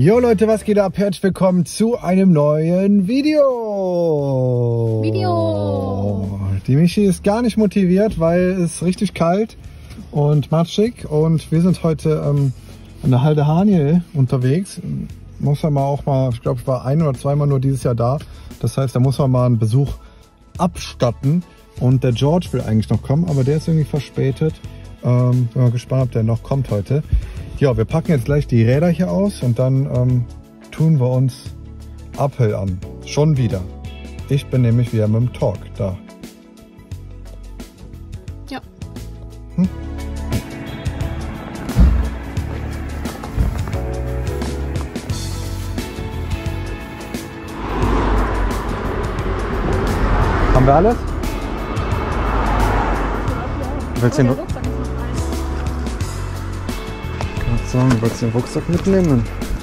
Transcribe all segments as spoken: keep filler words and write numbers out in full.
Jo Leute, was geht ab? Herzlich willkommen zu einem neuen Video. Video. Die Michi ist gar nicht motiviert, weil es richtig kalt und matschig und wir sind heute ähm, an der Halde Haniel unterwegs. Muss man mal auch mal, ich glaube, ich war ein oder zweimal nur dieses Jahr da. Das heißt, da muss man mal einen Besuch abstatten. Und der George will eigentlich noch kommen, aber der ist irgendwie verspätet. Ähm, bin mal gespannt, ob der noch kommt heute. Ja, wir packen jetzt gleich die Räder hier aus und dann ähm, tun wir uns Uphill an. Schon wieder. Ich bin nämlich wieder mit dem Talk da. Ja. Hm? Haben wir alles? Willst du den, sagen, willst du den Rucksack mitnehmen?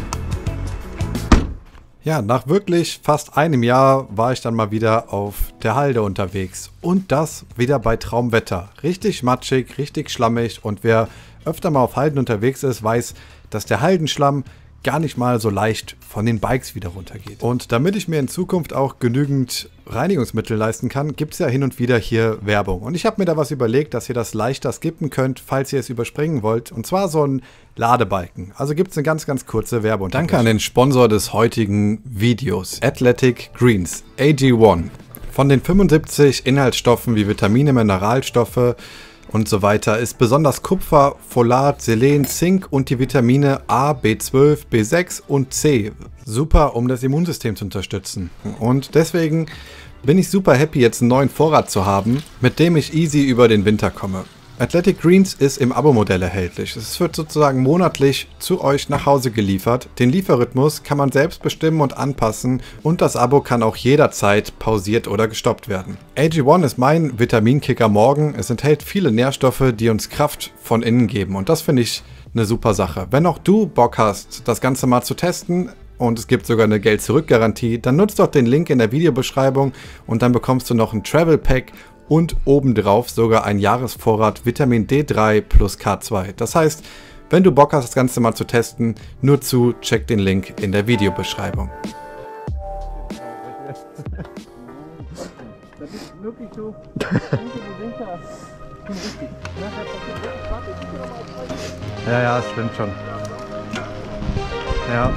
Ja, nach wirklich fast einem Jahr war ich dann mal wieder auf der Halde unterwegs. Und das wieder bei Traumwetter. Richtig matschig, richtig schlammig. Und wer öfter mal auf Halden unterwegs ist, weiß, dass der Haldenschlamm gar nicht mal so leicht von den Bikes wieder runtergeht. Und damit ich mir in Zukunft auch genügend Reinigungsmittel leisten kann, gibt es ja hin und wieder hier Werbung. Und ich habe mir da was überlegt, dass ihr das leichter skippen könnt, falls ihr es überspringen wollt. Und zwar so ein Ladebalken. Also gibt es eine ganz, ganz kurze Werbung. Danke an den Sponsor des heutigen Videos, Athletic Greens, A G eins. Von den fünfundsiebzig Inhaltsstoffen wie Vitamine, Mineralstoffe und so weiter ist besonders Kupfer, Folat, Selen, Zink und die Vitamine A, B zwölf, B sechs und C super, um das Immunsystem zu unterstützen. Und deswegen bin ich super happy, jetzt einen neuen Vorrat zu haben, mit dem ich easy über den Winter komme. Athletic Greens ist im Abo-Modell erhältlich. Es wird sozusagen monatlich zu euch nach Hause geliefert. Den Lieferrhythmus kann man selbst bestimmen und anpassen und das Abo kann auch jederzeit pausiert oder gestoppt werden. A G eins ist mein Vitaminkicker morgen. Es enthält viele Nährstoffe, die uns Kraft von innen geben und das finde ich eine super Sache. Wenn auch du Bock hast, das Ganze mal zu testen, und es gibt sogar eine Geld-Zurück-Garantie, dann nutzt doch den Link in der Videobeschreibung und dann bekommst du noch ein Travel Pack und obendrauf sogar ein Jahresvorrat Vitamin D drei plus K zwei. Das heißt, wenn du Bock hast, das Ganze mal zu testen, nur zu, check den Link in der Videobeschreibung. Das ist wirklich so. Ja, ja, das stimmt schon. Ja.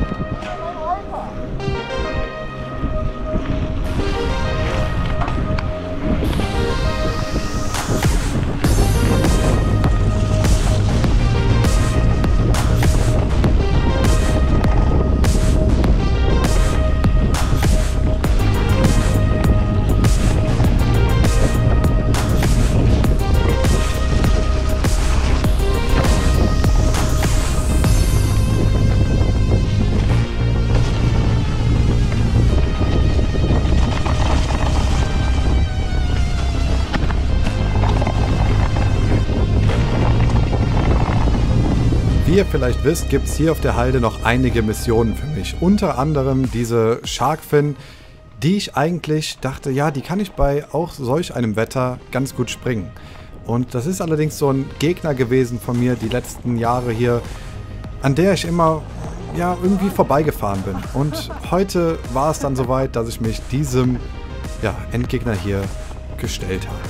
Wie ihr vielleicht wisst, gibt es hier auf der Halde noch einige Missionen für mich. Unter anderem diese Sharkfin, die ich eigentlich dachte, ja, die kann ich bei auch solch einem Wetter ganz gut springen. Und das ist allerdings so ein Gegner gewesen von mir die letzten Jahre hier, an der ich immer ja, irgendwie vorbeigefahren bin. Und heute war es dann soweit, dass ich mich diesem ja, Endgegner hier gestellt habe.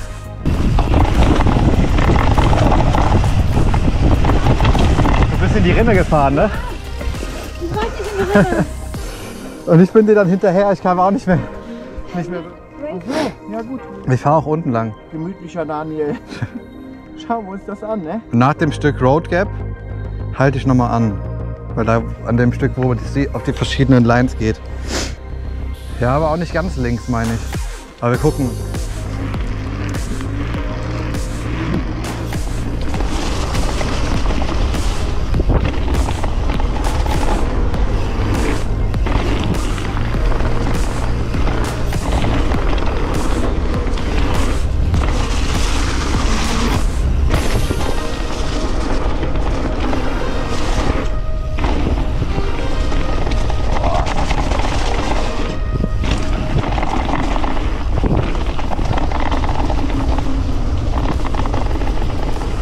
Du bist in die Rinne gefahren, ne? Ich wollte nicht in die Rinne. Und ich bin dir dann hinterher, ich kam auch nicht mehr. Nicht mehr. Okay, ja gut. Ich fahre auch unten lang. Gemütlicher Daniel. Schauen wir uns das an, ne? Nach dem Stück Road Gap halte ich nochmal an. Weil da an dem Stück, wo es auf die verschiedenen Lines geht. Ja, aber auch nicht ganz links, meine ich. Aber wir gucken.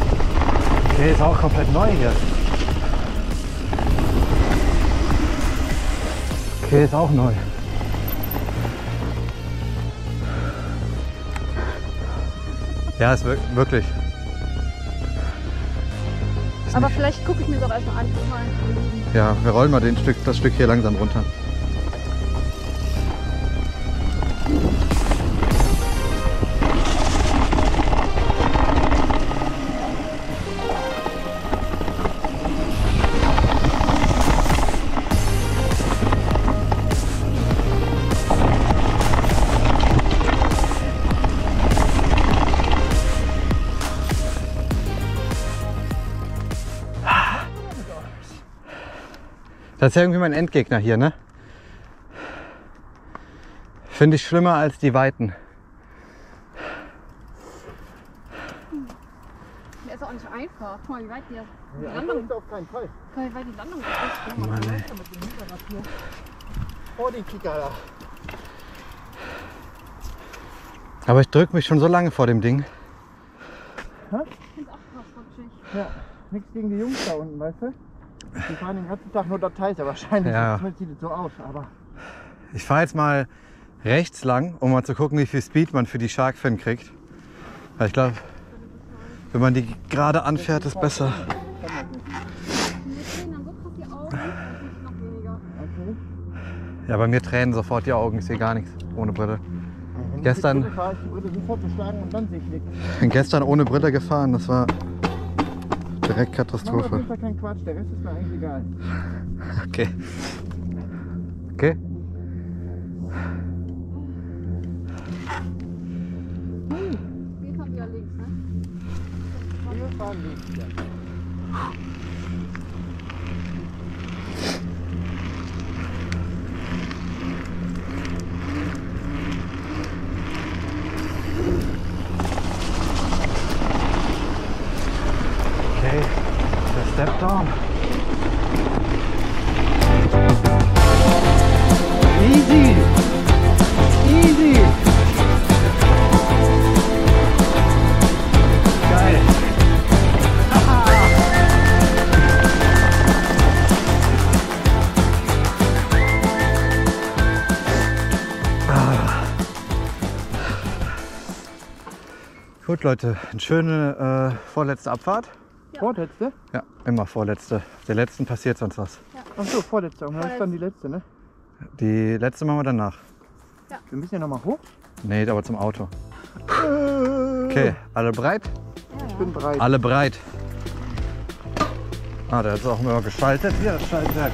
Okay, ist auch komplett neu hier. Okay, ist auch neu. Ja, ist wir wirklich. Ist Aber nicht. vielleicht gucke ich mir doch erstmal an. Ja, wir rollen mal den Stück, das Stück hier langsam runter. Das ist ja irgendwie mein Endgegner hier, ne? Finde ich schlimmer als die Weiten. Der ist auch nicht einfach. Guck mal, wie weit die, die Ja, Landung, auf keinen Fall. guck mal, wie weit die Landung ist. Mann, ey. Oh, die Kicker da. Aber ich drücke mich schon so lange vor dem Ding. Ich finde es auch krass, rutschig. Ja, nichts gegen die Jungs da unten, weißt du? Die fahren den ganzen Tag nur Dateis, wahrscheinlich Ja. sieht es so aus, aber Ich fahre jetzt mal rechts lang, um mal zu gucken, wie viel Speed man für die Shark Fin kriegt. Weil ich glaube, wenn man die gerade anfährt, ist besser. Wir drehen dann so krass die Augen, dann ist es noch weniger. okay. Ja, bei mir tränen sofort die Augen, ich sehe gar nichts ohne Brille. Wenn Gestern- ich die Brille fahre, ich die Brille sofort beschlagen und dann sehe ich nichts. Ich bin gestern ohne Brille gefahren, das war direkt Mach auf Katastrophe. jeden Fall keinen Quatsch, der Rest ist mir eigentlich egal. Okay. Okay. Wir fahren wieder links, ne? Wir fahren links wieder. Okay. Der Step Down. Easy! Easy! Geil. Ah. Gut, Leute, eine schöne äh, vorletzte Abfahrt. Vorletzte? Ja, immer vorletzte. Auf der letzten passiert sonst was. Achso, vorletzte. Und das ist dann die letzte, ne? Die letzte machen wir danach. Wir müssen ja nochmal hoch. Nee, aber zum Auto. Okay, alle bereit? Ich bin bereit. Alle bereit. Ah, der ist auch immer geschaltet. Hier, das Schaltwerk.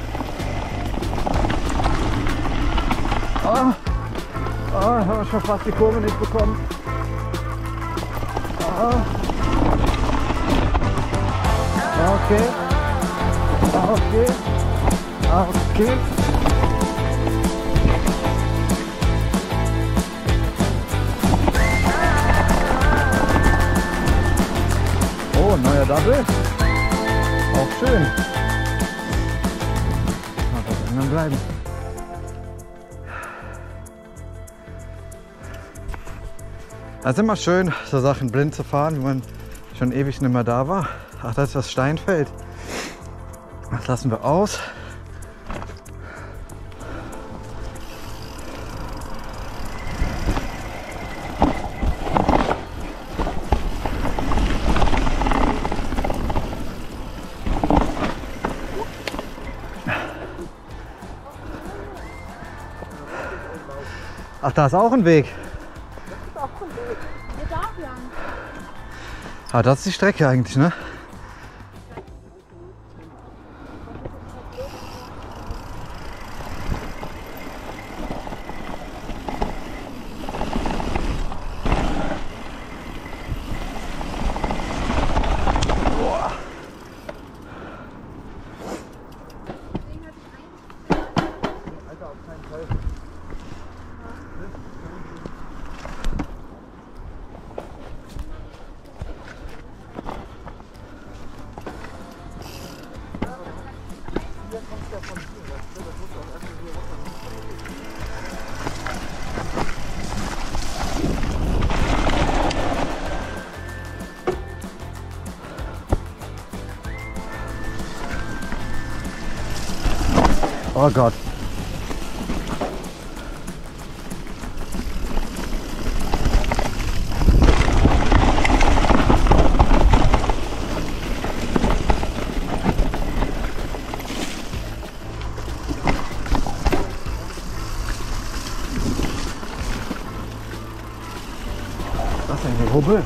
Ah, ah, haben wir schon fast die Kurve nicht bekommen. Ah. Okay. Okay. Okay. Oh, neuer Double. Auch schön. Mal dann bleiben. Es ist immer schön, so Sachen blind zu fahren, wie man schon ewig nicht mehr da war. Ach, das ist das Steinfeld. Das lassen wir aus. Ach, da ist auch ein Weg. Wir darf lang. Ah, das ist die Strecke eigentlich, ne? Oh Gott. Eine Rubbel.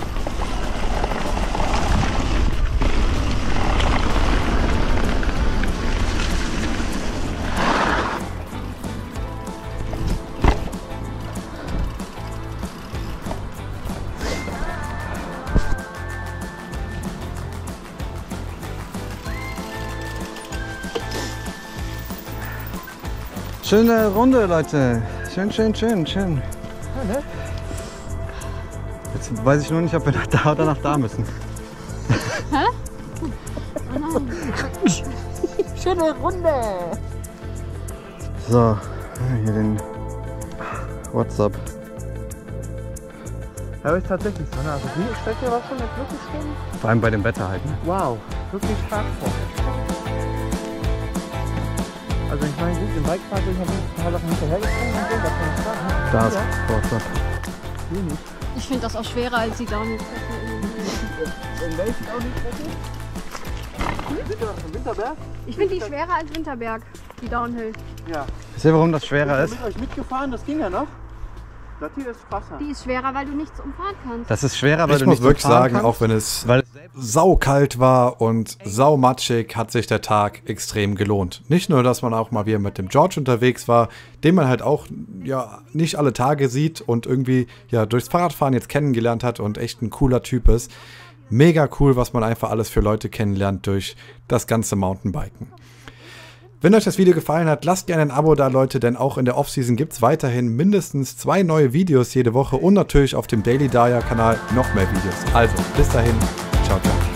Schöne Runde, Leute. Schön, schön, schön, schön. Ja, ne? Jetzt weiß ich nur nicht, ob wir nach da oder nach da müssen. Schöne Runde. So, hier den WhatsApp. Ja, aber ist tatsächlich so, ne? Also die Strecke war schon jetzt wirklich schön. Vor allem bei dem Wetter halt. Ne? Wow, wirklich stark vor. Also ich meine, gut, im Bikepark bin ich ein paar Sachen hinterhergesprungen und so, das kann ich sagen. Da ist Ja. WhatsApp. Hier nicht. Ich finde das auch schwerer als die Downhill-Strecke. In welchen auch nicht Strecke? Winter, Winterberg? Ich finde die schwerer als Winterberg, die Downhill. Ja. Wisst ihr, warum das schwerer Ich ist? bin mit euch mitgefahren, das ging ja noch. Das hier ist krasser. Die ist schwerer, weil du nichts umfahren kannst. Das ist schwerer, weil Ich du muss nicht wirklich fahren sagen, kannst, auch wenn es weil saukalt war und saumatschig, hat sich der Tag extrem gelohnt. Nicht nur, dass man auch mal wieder mit dem George unterwegs war, den man halt auch ja nicht alle Tage sieht und irgendwie ja durchs Fahrradfahren jetzt kennengelernt hat und echt ein cooler Typ ist. Mega cool, was man einfach alles für Leute kennenlernt durch das ganze Mountainbiken. Wenn euch das Video gefallen hat, lasst gerne ein Abo da, Leute, denn auch in der Offseason gibt es weiterhin mindestens zwei neue Videos jede Woche und natürlich auf dem Daily Daya Kanal noch mehr Videos. Also, bis dahin, ciao, ciao.